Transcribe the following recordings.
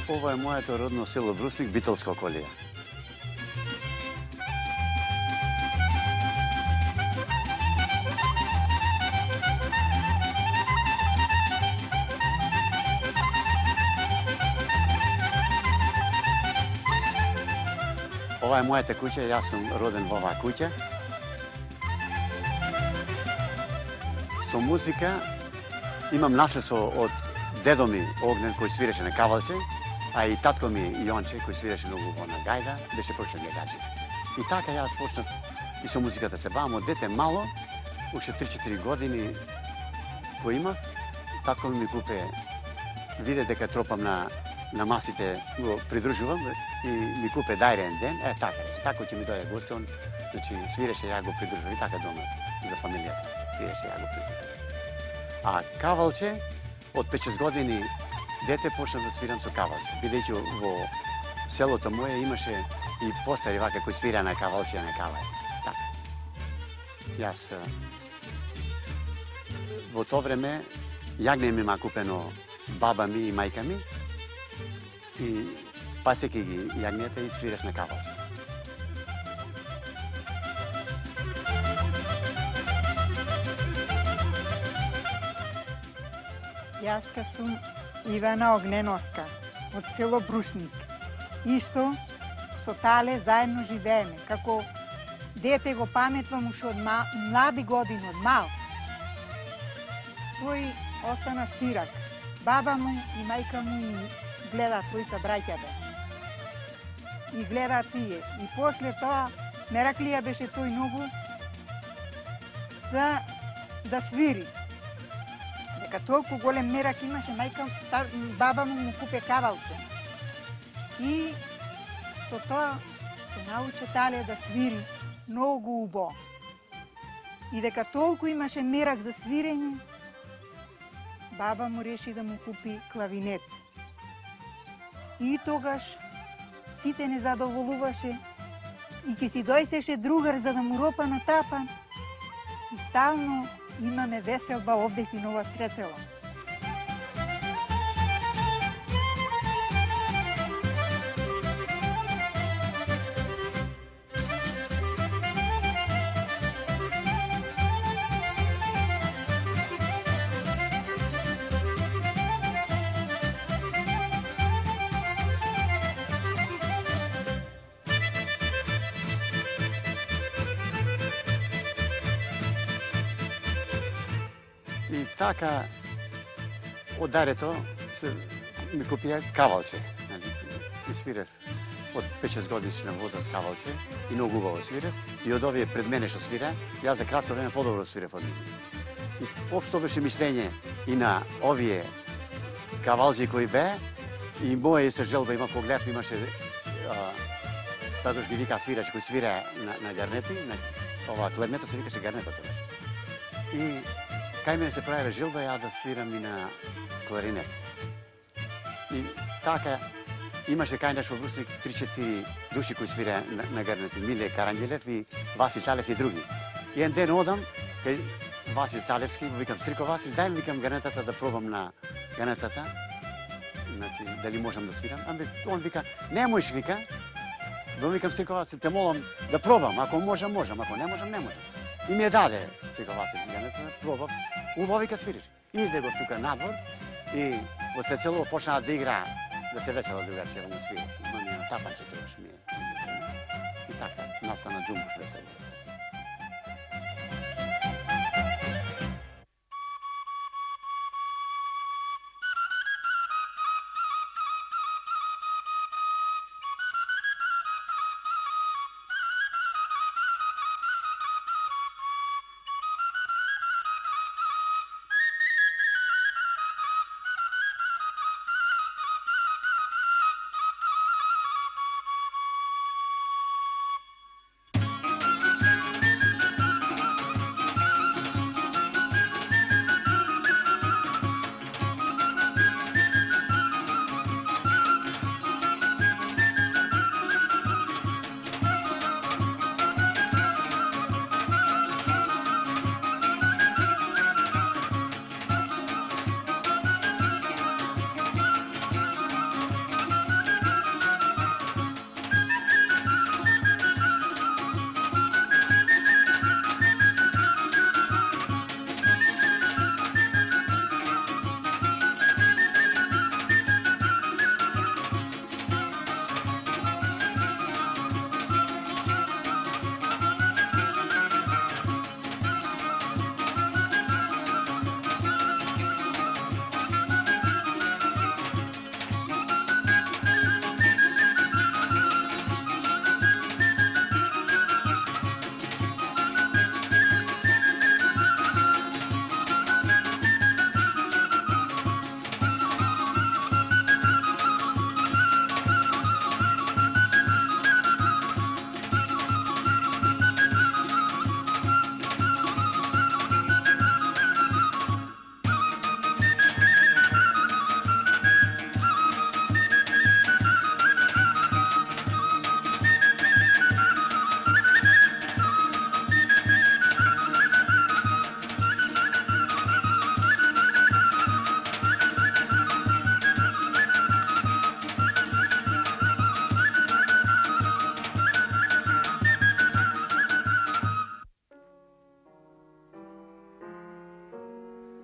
Ова е моето родно село Брусник, Битолска околија. Ова е мојата куќа, јас сум роден во оваа куќа. Со музика имам наследство од дедо ми Огнен кој свиреше на кавалче, а и татко ми Јонче кој свиреше многу на гајда, беше почнат гаджи. И така јас почнав и со музиката се бавам од дете мало, уште 3-4 години кој имав, татко ми купе, виде дека тропам на масите, го придружувам и ми купе дајрен ден, така рече, тако ќе ми дојде гостон, значи свиреше, ја го придружувам и така дома за фамилијата, свиреше, ја го придружувам. А кавалче, од 5-6 години дете почнав да свирам со кавалче, бидејќи во селото моје имаше и постари вака кои свира на кавалче и на кавај. Така. Јас во тоа време јагне ми ма купено баба ми и мајка ми и пасеки ги јагнета и свирев на кавалче. Јас сум Ивана Огненовска, од село Брусник. Исто со Тале заедно живееме. Како дете го паметвам уште од млади години, од мал. Тој остана сирак. Баба му и мајка му гледа тројца браќа бе. И гледа тие. И после тоа мераклија беше тој многу за да свири. Дека толку голем мерак имаше, баба му купе кавалче. И со тоа се научи Тале да свири многу убаво. И дека толку имаше мерак за свирење, баба му реши да му купи клавинет. И тогаш сите не задоволуваше и ќе си дојсеше другар за да му ропа на тапан. И стално имаме веселба овде и Нова Стрецело. И така, од дарето ми купија кавалче. И свирев од 5-6 годишна возраст кавалче и многу убаво свирев. И од овие пред мене што свира, јас за кратко време подобро свирев од нив. И општо беше мишлење и на овие кавалчи кои бе, и моја исто желба има поглед, имаше тогаш ги вика свирач кој свира на гарнети, на ова кларнета се викаше гарнета тогаш. И кај мене се пројаве желба ја да свирам и на кларинет. И така имаше кај наш во Брусник 3-4 души кои свира на гарнети, Миле Каранѓелев и Васил Талев и други. И еден ден одам кај Васил Талевски, викам Срико Васил, дај ми викам гарнетата да пробам на гарнетата. Значи дали можам да свирам? Он вика, не можеш вика. Викам Срико Васил, те молам да пробам, ако можам, можам, ако не можам, не можам. И ми ја даде Срико Васил гарнетата, пробав, убаво вика свириш. И излегов тука надвор и во Стрецелово почнаа да игра, да се весела другарчија да му свира. Ма ми на тапанче тогаш ми и така настана џумбуш весело.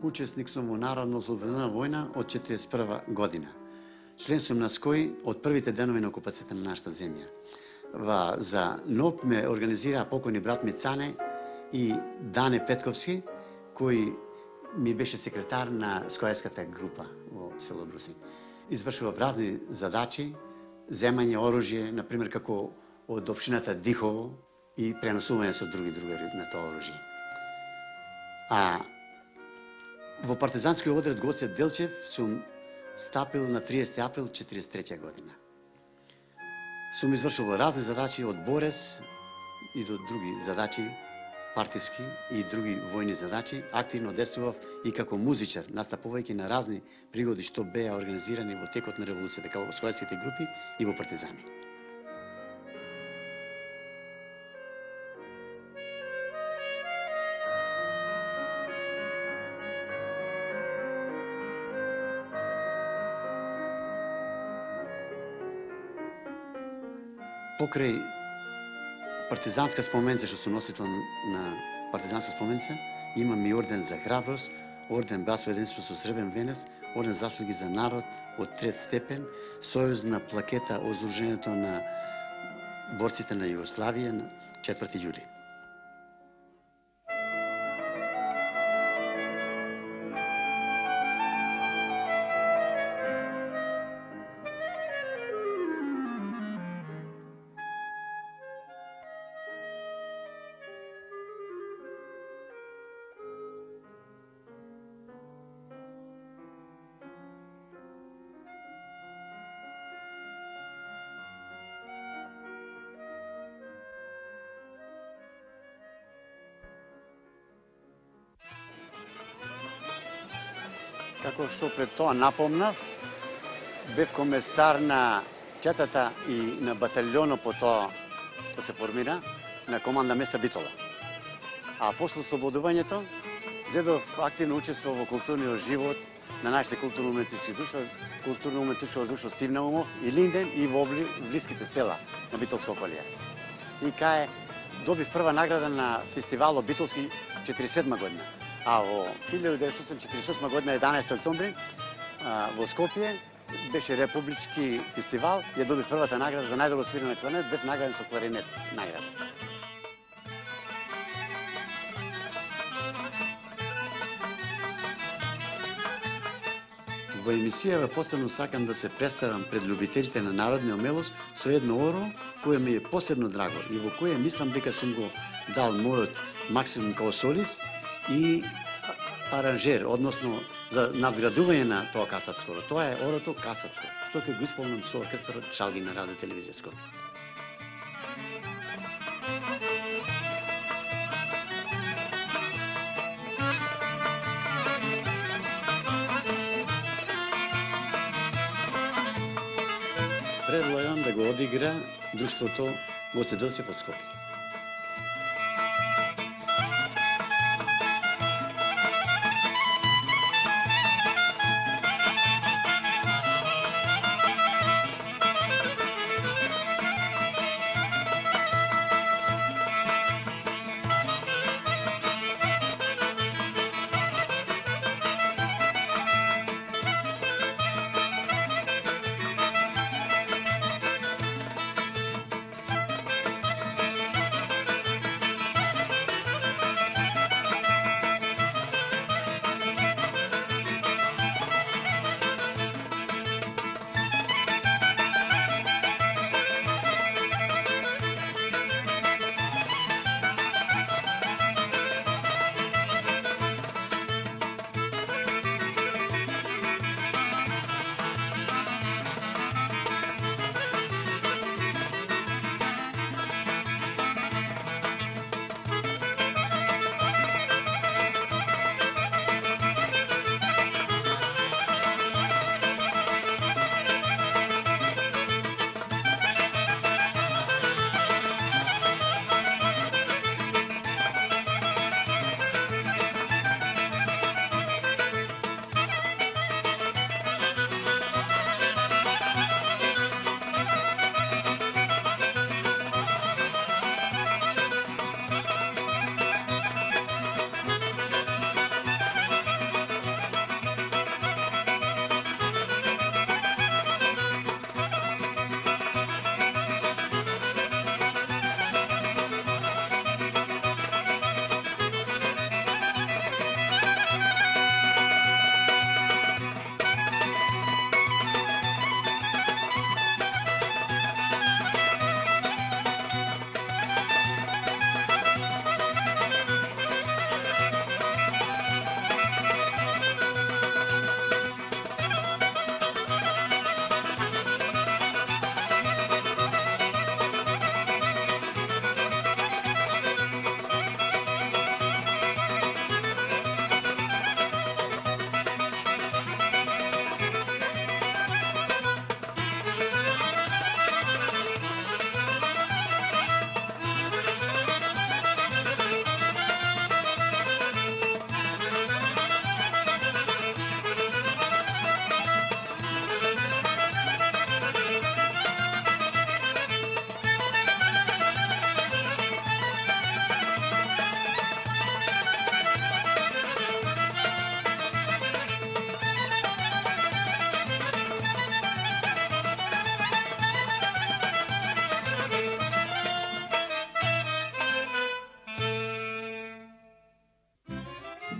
учесник сум во Народно-ослободителна војна од 1941 година. Член сум на СКОИ од првите денови на окупацијата на нашата земја. За НОП ме организира покојни брат ми Цане и Дане Петковски, кој ми беше секретар на скојевската група во село Бруси. Извршував разни задачи, земање оружје, например како од општината Дихово и преносување со други другари на тоа оружје. А во партизанскиот одред Гоце Делчев сум стапил на 30 април 1943 година. Сум извршувал разни задачи од борец и до други задачи, партиски и други војни задачи. Активно действував и како музичар, настапувајќи на разни пригоди што беа организирани во текот на револуцијата, како во скојевските групи и во партизани. Покрај партизанска споменца, што сум носител на партизанска споменца, имам и орден за храброст, орден Братство и единство со сребрен венец, орден заслуги за народ од трет степен, сојузна плакета од Сдруженијето на борците на Југославија на 4 јули. Како што пред тоа напомнав, бев комесар на четата и на баталионот по тоа што се формира на команда места Битола. А после ослободувањето, зедов активно учество во културниот живот на нашите културно-уметнички друштво Стив Наумов и Линден и во блиските села на Битолска околија. И кај добив прва награда на фестивалот Битолски 47 година. А во 1948 година, 11 октомври, во Скопје, беше републички фестивал, ја добив првата награда за најдобро свирен кларинет, бев награден со кларинет награда. Во емисијава посебно сакам да се представам пред љубителите на народна умелост со едно оро кое ми е посебно драго и во кое мислам дека сум го дал мојот максимум као солист и аранжер, односно за надградување на тоа касапско. Тоа е орото касапско, што ќе го исполнам со оркестарот Чалги на Радио телевизија Скопје. Предлагам да го одигра друштвото Гоце Делчев од Скопје.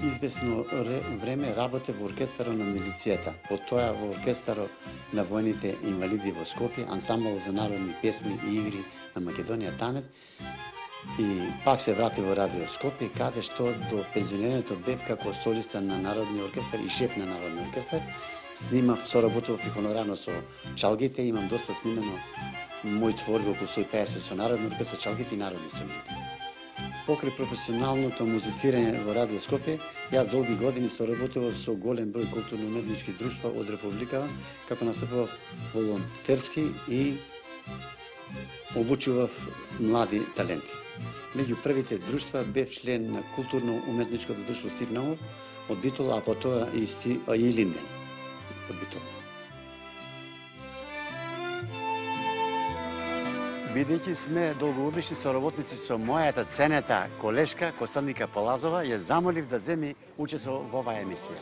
известно време работев во оркестарот на милицијата, потоа во оркестарот на војните инвалиди во Скопје, ансамбл за народни песми и игри на Македонија Танец, и пак се врати во Радио Скопје, каде што до пензионирањето бев како солиста на Народниот оркестар и шеф на Народниот оркестар. Снимав, соработував и хонорарно со чалгите, имам доста снимено мои творби, околу 150 со Народниот оркестар, чалгите и народни инструменти. Покрај професионалното музицирање во Радио Скопје, јас долги години соработував со голем број културно-уметнички друштва од Републикава, како настапував волонтерски и обучував млади таленти. Меѓу првите друштва бев член на културно-уметничкото друштво Стип Наумов од Битола, а потоа и Линден од Битола. Бидејќи сме долгогодишни соработници со мојата ценета колешка Костадинка Палазова, ја замолив да земи учество во оваа емисија.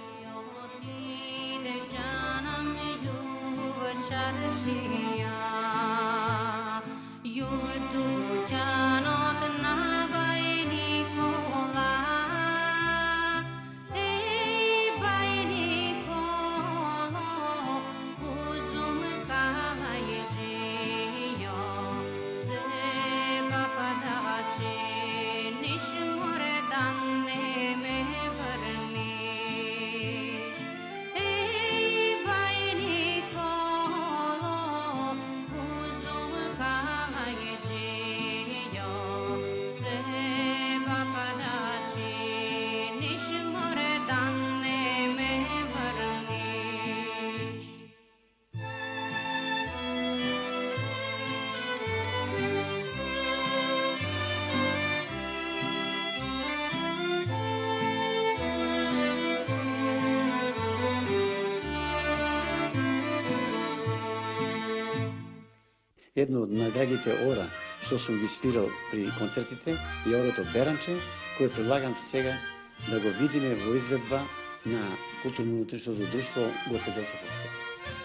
Едно од најдрагите ора што сум ги свирал при концертите е орото Беранче, кој предлагам сега да го видиме во изведба на културно-уметничкото друштво Гоце Делчев од Скопје.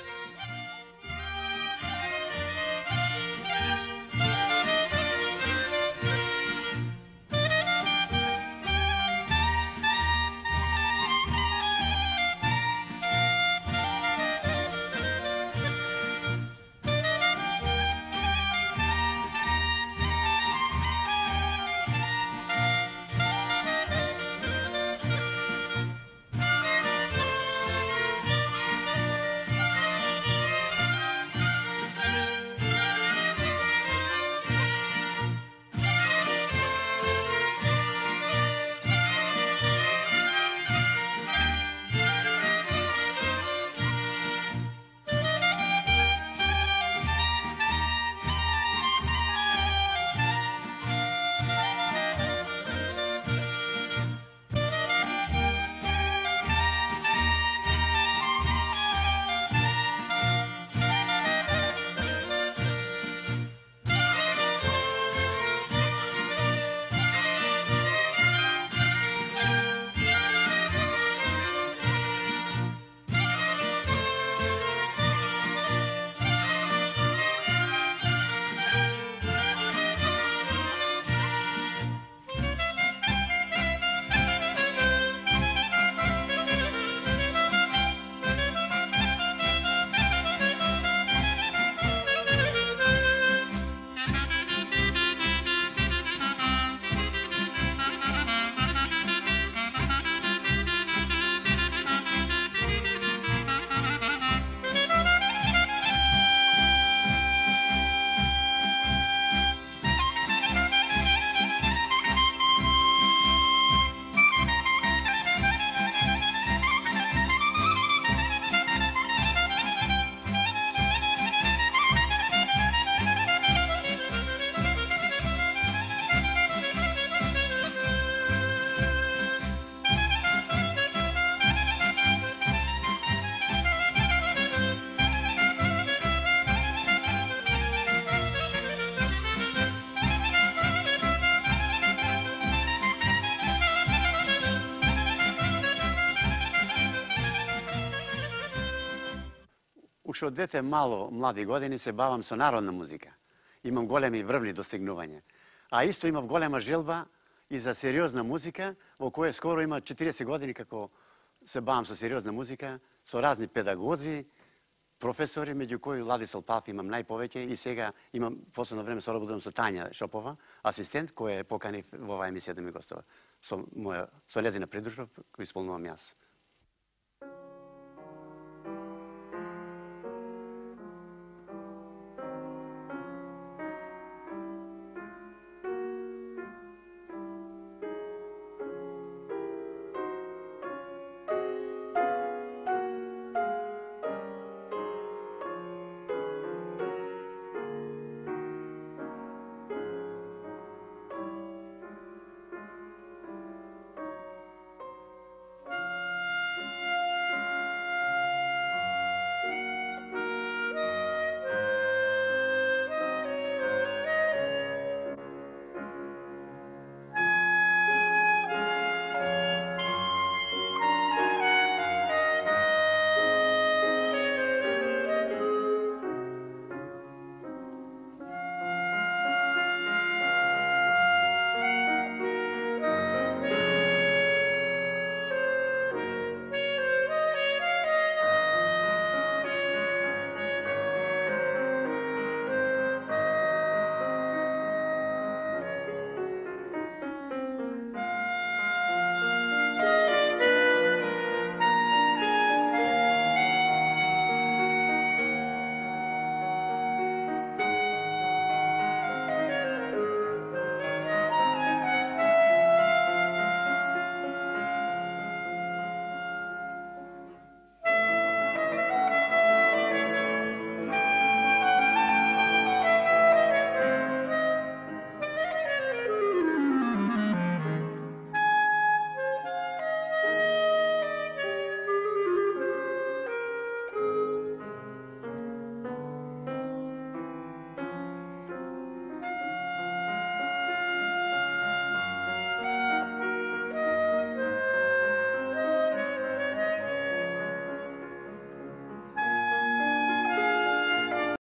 Уште од дете мало, млади години, се бавам со народна музика. Имам големи врвни достигнувања. А исто имав голема желба и за сериозна музика, во која скоро има 40 години како се бавам со сериозна музика, со разни педагози, професори, меѓу кои Владислав Палф имам најповеќе и сега имам последно време соработувам со Тања Шопова, асистент која е поканив во оваа емисија да ми гостува. Со нејзина придружба кој исполнувам јас.